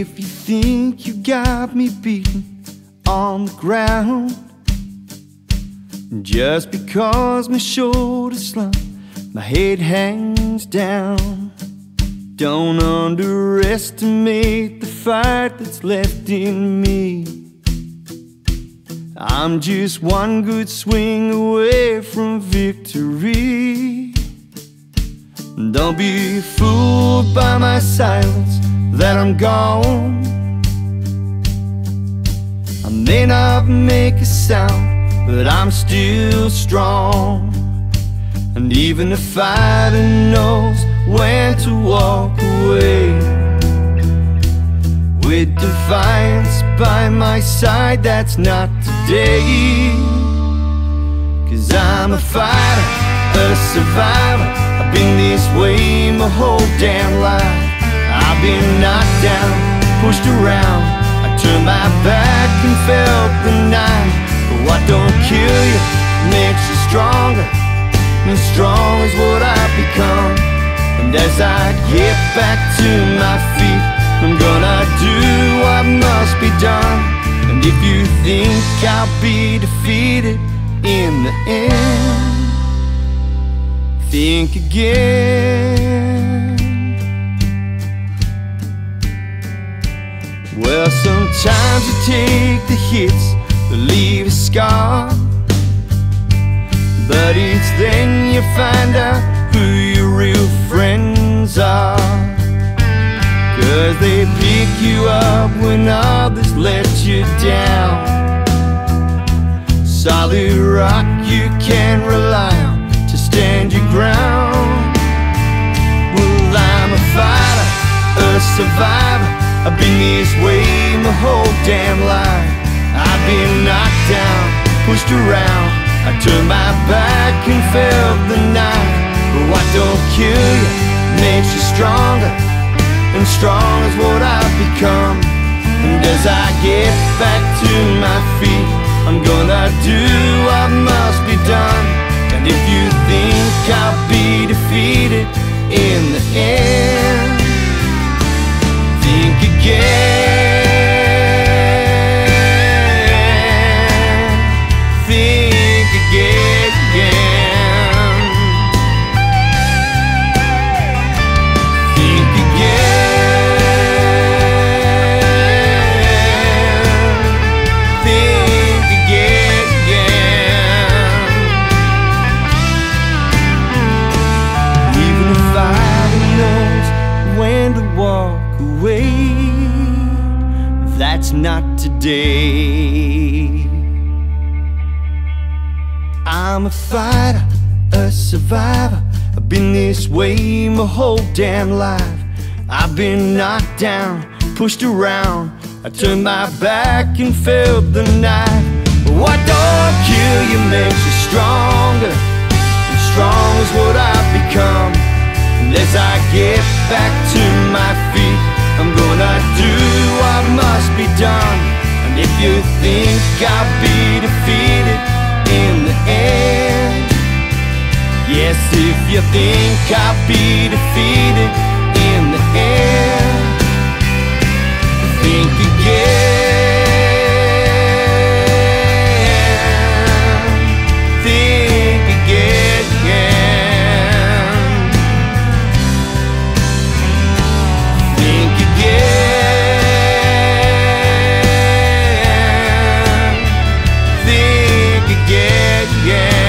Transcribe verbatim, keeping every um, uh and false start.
if you think you got me beaten on the ground, just because my shoulders slump, my head hangs down. Don't underestimate the fight that's left in me. I'm just one good swing away from victory. Don't be fooled by my silence that I'm gone. I may not make a sound, but I'm still strong. And even a fighter knows when to walk away. With defiance by my side, that's not today. Cause I'm a fighter, a survivor. I've been this way my whole damn life. I've been knocked down, pushed around. I turned my back and felt the knife. But what don't kill you makes you stronger, and strong is what I've become. And as I get back to my feet, I'm gonna do what must be done. And if you think I'll be defeated in the end, think again. Well, sometimes you take the hits that leave a scar, but it's then you find out who your real friends are. Cause they pick you up when others let you down. Solid rock you can rely on to stand your ground. Well, I'm a fighter, a survivor. I've been this way my whole damn life. I've been knocked down, pushed around. I turned my back and felt the knife. But what don't kill you makes you stronger, and strong is what I've become. And as I get back to my feet, I'm gonna do what must be done. And if you think I'll be defeated in the end, think again, think again, think again, think again. Even if I knows when to walk away, that's not today. I'm a fighter, a survivor. I've been this way my whole damn life. I've been knocked down, pushed around. I turned my back and felt the knife. But what don't kill you makes you stronger, and strong is what I've become. And as I get back to my feet, I'm gonna do what must be done. And if you think I'll be defeated in the end, yes, if you think I'll be defeated in the end, think again, think again, think again, think again.